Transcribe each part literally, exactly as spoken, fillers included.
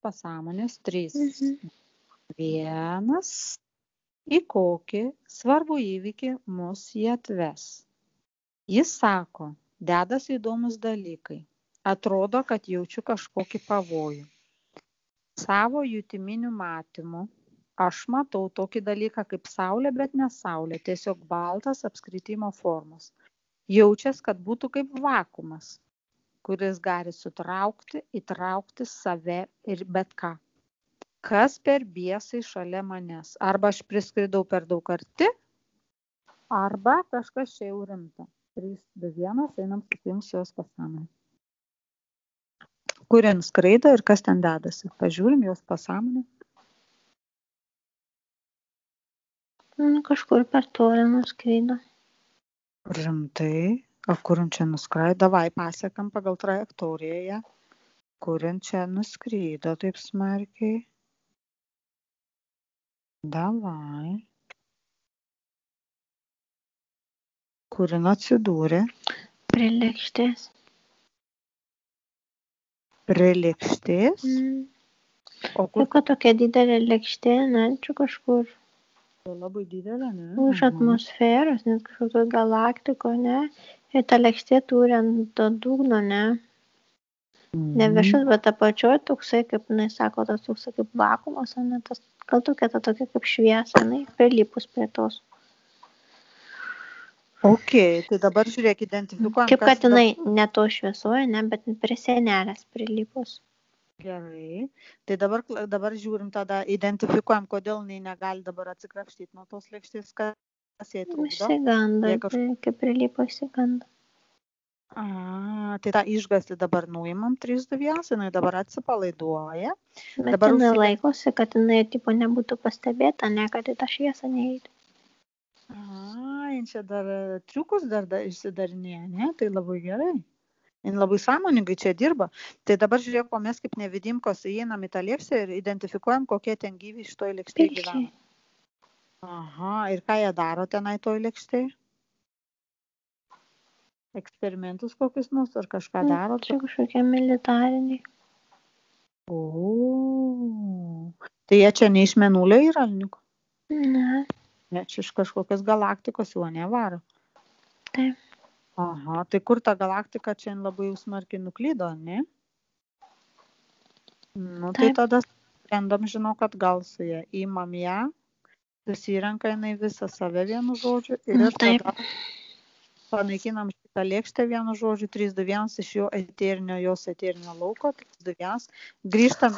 pasąmonės trys. Mhm. Vienas. Į kokį svarbų įvykį mus jį atves. Jis sako, dedasi įdomus dalykai. Atrodo, kad jaučiu kažkokį pavojų. Savo jutiminiu matymu aš matau tokį dalyką kaip saulė, bet ne saulė, tiesiog baltas apskritimo formos. Jaučias, kad būtų kaip vakuumas, kuris gali sutraukti, įtraukti save ir bet ką. Kas per biesai šalia manęs? Arba aš priskridau per daug arti, arba kažkas čia jau rimta. trys, du, vienas, einam su jos pasąmonė. Kur jin skraido ir kas ten dedasi? Pažiūrim jos pasąmonę. Nu, kažkur per toli nuskraido. Rimtai? O kur jin čia nuskraido? Davai pasiekam pagal trajektoriją. Kur jin čia nuskrydo taip smarkiai? Davai. Kur jin atsidūrė? Prie lėkštės. Prie lėkštės? Mm. O kur? Juk tokia didelė lėkštė, ne, čia kažkur Tai labai didelė, ne? už Aha. atmosferos, net kažkokio galaktiko, ne. Ir ta lėkštė turi ant to dugno, ne. Ne Mhm. viršus, bet apačioj toksai, kaip, jinai sako, tas toksai kaip vakuumas, o ne tas, gal tokia, ta tokia kaip šviesa, jinai prilipus prie tos. Ok, tai dabar žiūrėk, identifikuojam, Kaip kas kad jinai ne to šviesoje, ne, bet prie sienelės prilipus. Gerai. Tai dabar, dabar žiūrim tada, identifikuojam, kodėl jinai negali dabar atsikrapštyti nuo tos lėkštės, kas jai trukdo. Išsigando, Jei kaž- kaip prilipo išsigando. A, tai tą išgąstį dabar nuimam trys, du, vienas, jinai dabar atsipalaiduoja. Bet Dabar jinai užsidė- laikosi, kad jinai tipo nebūtų pastebėta, ne, kad į tą šviesą neįtų. A, jin čia dar e, triukus dar da, išsidarinėja, ne? Tai labai gerai. Jin labai sąmoningai čia dirba. Tai dabar žiūrėk, o mes kaip nevidimkos įeinam į tą lėkštę ir identifikuojam, kokie ten gyvi iš toj lėkštėje Pilkiai. gyvena. Aha, ir ką jie daro tenai toj lėkštėje? Eksperimentus kokius nors ar kažką daro? Čia kažkokie militariniai. O, tai jie čia ne iš Mėnulio yra, Alniuk? Ne, Ne, čia iš kažkokios galaktikos jau nevaro. taip. Aha, tai kur ta galaktika čia labai jau smarkiai nuklydo, ne? Nu, tai Taip. tada sprendam, žinau, kad gal su ją įmam ją, susirenka jinai visą save vienu žodžiu ir Nu, taip. tada panaikinam šitą lėkštę vienu žodžiu, trys, du, vienas iš jo eterinio, jos eterinio lauko, trys, du, vienas, grįžtam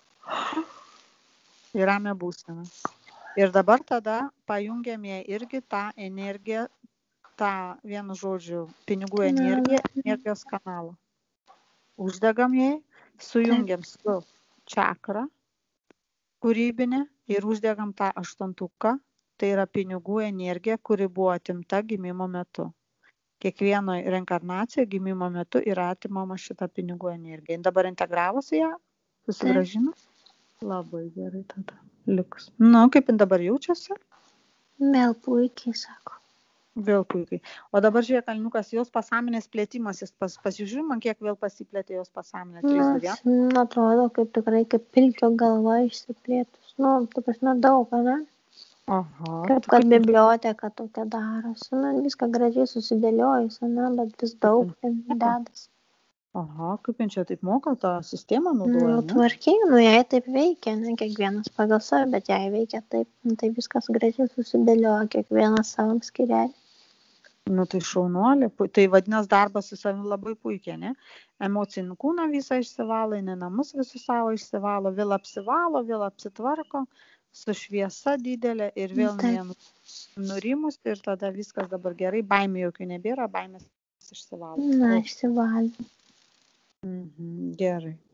į ramią būseną. Ir dabar tada pajungiam ją irgi tą energiją, tą vienu žodžiu pinigų energiją, energijos kanalą. Uždegam jai, sujungiam su čakrą kūrybinę ir uždegam tą aštuntuką, tai yra pinigų energija, kuri buvo atimta gimimo metu. Kiekvienoje reinkarnacijoje gimimo metu yra atimama šita pinigų energija. Dabar integravosi ją, susigrąžino? Labai gerai tada. Liks. Nu, kaip jin dabar jaučiasi? Vėl puikiai, sako. Vėl puikiai. O dabar žiūrėk, Alniukas, jos pasąmonės plėtimasis, pas, pasižiūrim, man kiek vėl pasiplėtė jos pasąmonė. trys, du, vienas. Man atrodo, kaip tikrai kaip pilkio galva išsiplėtus. Nu, tu prasme daug, ne? Aha. Kaip kad biblioteka tokia darosi. Nu, viską gražiai susidėliojus, ne? Bet vis daug ten dedas. Aha, kaip jin čia taip moka tą sistemą naudoja, Nu, ne? tvarkingai, nu, jai taip veikia, ne? Kiekvienas pagal save, bet jai veikia taip. Nu, tai viskas gražiai susidėlioja, kiekvienas savam skirelį. Nu, tai šaunuolė. pu- Tai vadinasi darbas su savimi labai puikiai, ne? Emocinį kūną visą išsivalo, ne namus visus savo išsivalo, vėl apsivalo, vėl apsitvarko, su šviesa didelė ir vėl Taip. nu- nurimus ir tada viskas dabar gerai, baimė jokių nebėra, baimės išsivalo. Na, išsivalė. Mhm, gerai.